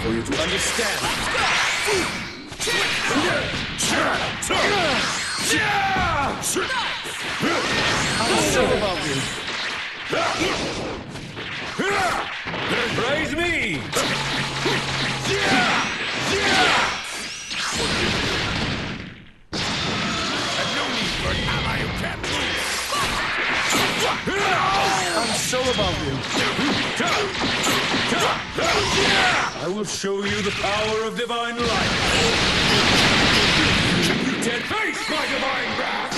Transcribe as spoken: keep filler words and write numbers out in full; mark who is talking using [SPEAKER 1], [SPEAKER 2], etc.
[SPEAKER 1] for you to understand. I'm sure about you. Praise me!
[SPEAKER 2] There's no need for an ally who can't move.
[SPEAKER 1] I'm sure about you. I will show you the power of divine light.
[SPEAKER 2] You can't face my divine wrath!